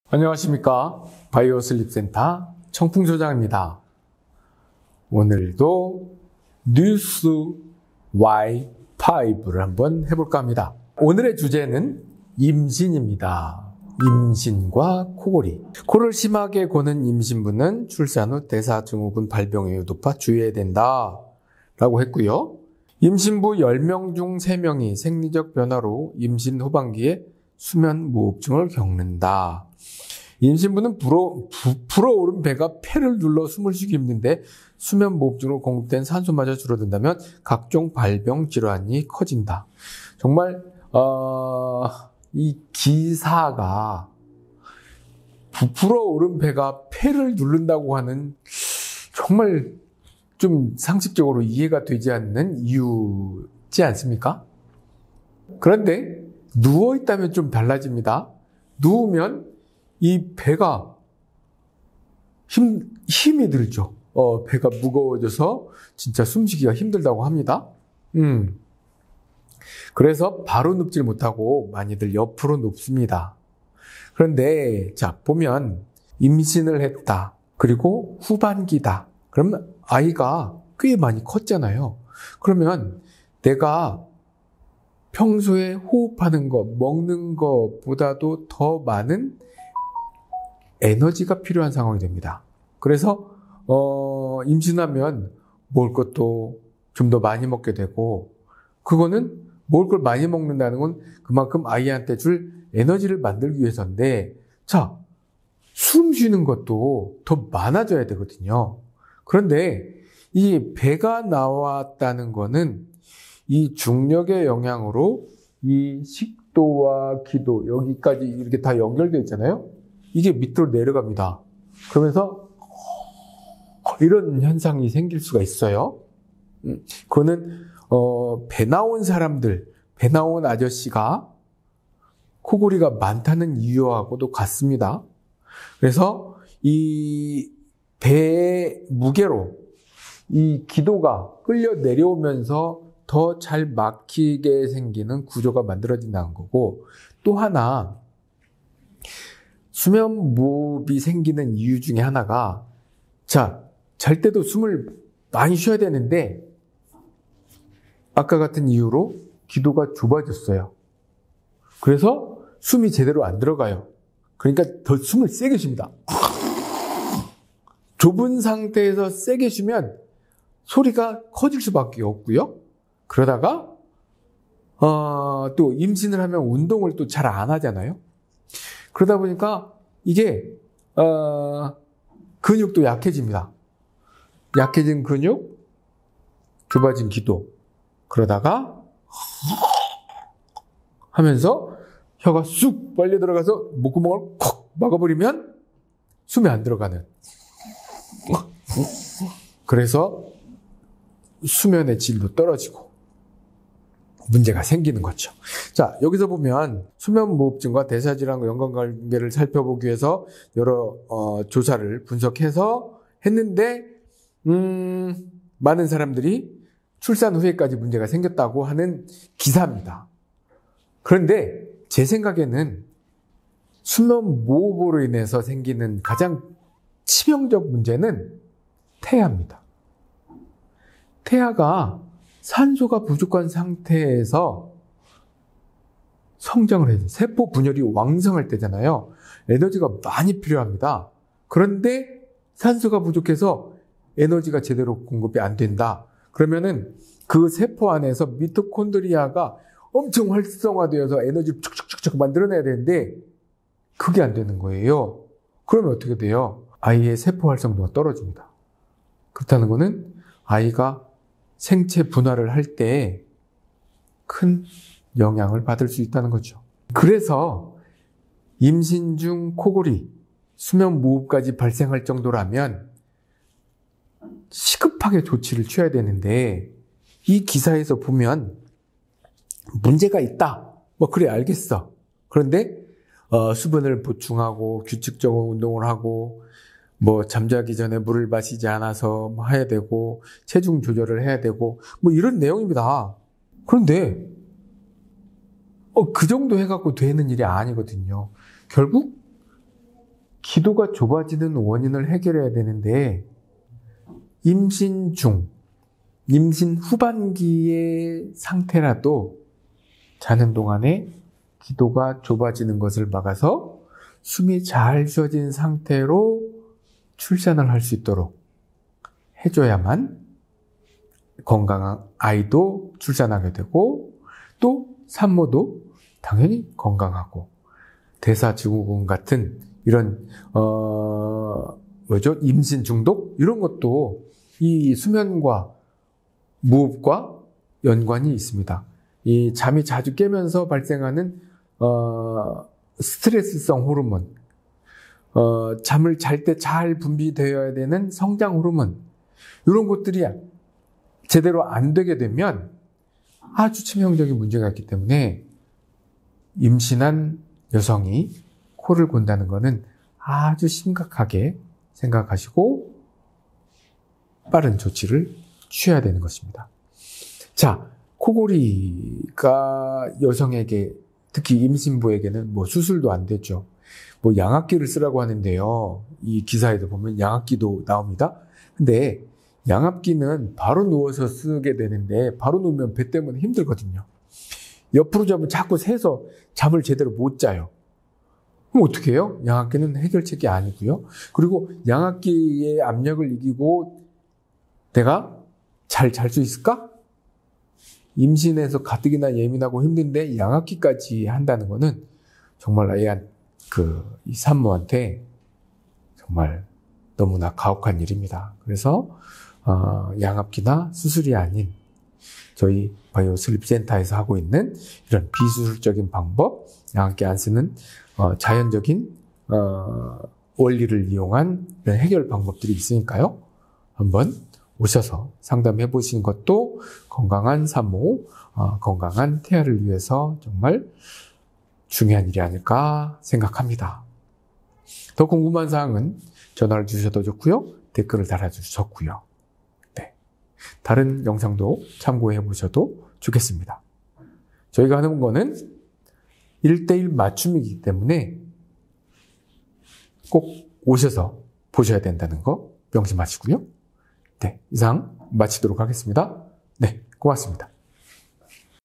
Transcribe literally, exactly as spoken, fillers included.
안녕하십니까. 바이오 슬립 센터 청풍소장입니다. 오늘도 뉴스 와이 파이브를 한번 해볼까 합니다. 오늘의 주제는 임신입니다. 임신과 코골이. 코를 심하게 고는 임신부는 출산 후 대사증후군 발병률이 높아 주의해야 된다 라고 했고요. 임신부 열 명 중 세 명이 생리적 변화로 임신 후반기에 수면 무호흡증을 겪는다. 임신부는 불어, 불어오른 배가 폐를 눌러 숨을 쉬기 힘든데 수면 무호흡증으로 공급된 산소마저 줄어든다면 각종 발병 질환이 커진다. 정말 어, 이 기사가 부풀어 오른 배가 폐를 누른다고 하는 정말 좀 상식적으로 이해가 되지 않는 이유지 않습니까? 그런데 누워있다면 좀 달라집니다. 누우면 이 배가 힘, 힘이 들죠. 어, 배가 무거워져서 진짜 숨쉬기가 힘들다고 합니다. 음. 그래서 바로 눕질 못하고 많이들 옆으로 눕습니다. 그런데, 자, 보면, 임신을 했다. 그리고 후반기다. 그러면 아이가 꽤 많이 컸잖아요. 그러면 내가 평소에 호흡하는 것, 먹는 것보다도 더 많은 에너지가 필요한 상황이 됩니다. 그래서 어, 임신하면 먹을 것도 좀 더 많이 먹게 되고, 그거는 먹을 걸 많이 먹는다는 건 그만큼 아이한테 줄 에너지를 만들기 위해서인데, 자, 숨 쉬는 것도 더 많아져야 되거든요. 그런데 이 배가 나왔다는 거는 이 중력의 영향으로 이 식도와 기도, 여기까지 이렇게 다 연결되어 있잖아요. 이게 밑으로 내려갑니다. 그러면서 이런 현상이 생길 수가 있어요. 그거는 어, 배 나온 사람들, 배 나온 아저씨가 코골이가 많다는 이유하고도 같습니다. 그래서 이 배의 무게로 이 기도가 끌려 내려오면서 더 잘 막히게 생기는 구조가 만들어진다는 거고, 또 하나 수면 무호흡이 생기는 이유 중에 하나가, 자, 잘 때도 숨을 많이 쉬어야 되는데 아까 같은 이유로 기도가 좁아졌어요. 그래서 숨이 제대로 안 들어가요. 그러니까 더 숨을 세게 쉽니다. 좁은 상태에서 세게 쉬면 소리가 커질 수밖에 없고요. 그러다가 어, 또 임신을 하면 운동을 또 잘 안 하잖아요. 그러다 보니까 이게 어, 근육도 약해집니다. 약해진 근육, 좁아진 기도. 그러다가 하면서 혀가 쑥 빨려 들어가서 목구멍을 콕 막아버리면 숨이 안 들어가는. 그래서 수면의 질도 떨어지고 문제가 생기는 거죠. 자, 여기서 보면 수면 무호흡증과 대사질환과 연관관계를 살펴보기 위해서 여러 어, 조사를 분석해서 했는데 음, 많은 사람들이 출산 후에까지 문제가 생겼다고 하는 기사입니다. 그런데 제 생각에는 수면 무호흡으로 인해서 생기는 가장 치명적 문제는 태아입니다. 태아가 산소가 부족한 상태에서 성장을 해요. 세포 분열이 왕성할 때잖아요. 에너지가 많이 필요합니다. 그런데 산소가 부족해서 에너지가 제대로 공급이 안 된다. 그러면은 그 세포 안에서 미토콘드리아가 엄청 활성화되어서 에너지를 축축축축 만들어내야 되는데 그게 안 되는 거예요. 그러면 어떻게 돼요? 아이의 세포 활성도가 떨어집니다. 그렇다는 거는 아이가 생체 분화를 할 때 큰 영향을 받을 수 있다는 거죠. 그래서 임신 중 코골이, 수면 무호흡까지 발생할 정도라면 시급하게 조치를 취해야 되는데, 이 기사에서 보면 문제가 있다. 뭐 그래 알겠어. 그런데 어, 수분을 보충하고 규칙적으로 운동을 하고 뭐 잠자기 전에 물을 마시지 않아서 뭐 해야 되고 체중 조절을 해야 되고 뭐 이런 내용입니다. 그런데 어, 그 정도 해갖고 되는 일이 아니거든요. 결국 기도가 좁아지는 원인을 해결해야 되는데 임신 중, 임신 후반기의 상태라도 자는 동안에 기도가 좁아지는 것을 막아서 숨이 잘 쉬어진 상태로 출산을 할 수 있도록 해줘야만 건강한 아이도 출산하게 되고 또 산모도 당연히 건강하고 대사증후군 같은 이런 어 뭐죠? 임신 중독 이런 것도 이 수면과 무호흡과 연관이 있습니다. 이 잠이 자주 깨면서 발생하는 어 스트레스성 호르몬, 어 잠을 잘 때 잘 분비되어야 되는 성장 호르몬 이런 것들이 제대로 안 되게 되면 아주 치명적인 문제가 있기 때문에 임신한 여성이 코를 곤다는 것은 아주 심각하게 생각하시고 빠른 조치를 취해야 되는 것입니다. 자, 코골이가 여성에게 특히 임신부에게는 뭐 수술도 안 되죠. 뭐 양압기를 쓰라고 하는데요. 이 기사에도 보면 양압기도 나옵니다. 근데 양압기는 바로 누워서 쓰게 되는데 바로 누우면 배 때문에 힘들거든요. 옆으로 자면 자꾸 새서 잠을 제대로 못 자요. 그럼 어떻게 해요? 양압기는 해결책이 아니고요. 그리고 양압기의 압력을 이기고 내가 잘 잘 수 있을까? 임신해서 가뜩이나 예민하고 힘든데 양압기까지 한다는 거는 정말 애한 그 이 산모한테 정말 너무나 가혹한 일입니다. 그래서 어, 양압기나 수술이 아닌 저희 바이오 슬립 센터에서 하고 있는 이런 비수술적인 방법, 양압기 안 쓰는 어, 자연적인 어, 원리를 이용한 이런 해결 방법들이 있으니까요. 한번 오셔서 상담해 보신 것도 건강한 산모, 어, 건강한 태아를 위해서 정말 중요한 일이 아닐까 생각합니다. 더 궁금한 사항은 전화를 주셔도 좋고요. 댓글을 달아주셔도 좋고요. 네. 다른 영상도 참고해 보셔도 좋겠습니다. 저희가 하는 거는 일 대일 맞춤이기 때문에 꼭 오셔서 보셔야 된다는 거 명심하시고요. 네, 이상 마치도록 하겠습니다. 네, 고맙습니다.